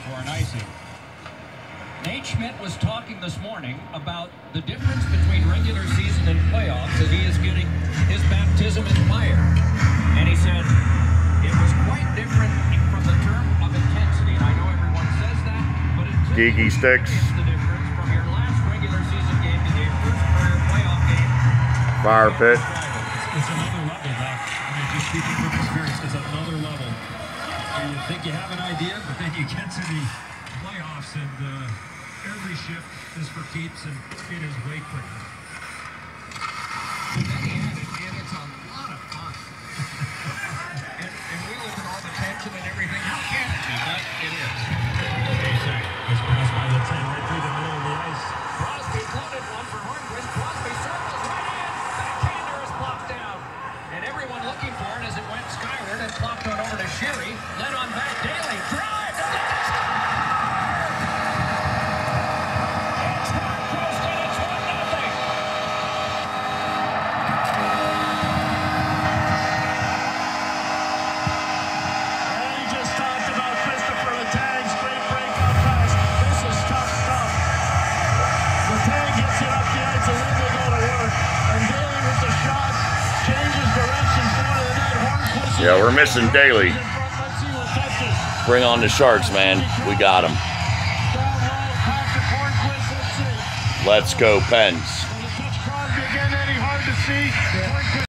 for an icing. Nate Schmidt was talking this morning about the difference between regular season and playoffs as he is getting his baptism in fire. And he said it was quite different from the term of intensity. And I know everyone says that, but it Geeky sticks. the difference from your last regular season game to your first career playoff game. Fire pit. It's another level, Doc. I mean, just speaking from experience, it's another level. You think you have an idea, but then you get to the playoffs, and every shift is for keeps, and it is way quicker. And then he added, and it's a lot of fun. and we look at all the tension and everything. How can it be? But it is. It's passed by the 10 right through the middle of the ice. Crosby floated one for Hornquist. Crosby circles right in. Backhander is plopped down. And everyone looking for it as it went skyward and plopped on over to Sherry. Led on back. Daly. Drive. It's Hornquist and it's 1-0. And he just talked about Christopher Letang's great breakout pass. This is tough stuff. Letang gets it up the ice, and then they go to work. And Daly with the shot changes direction, front of the net. Hornquist. Yeah, we're missing Daly. Let's see what touches. Bring on the Sharks, man. We got them. Down low, Patrick Hornquist. Let's see. Let's go, Pens.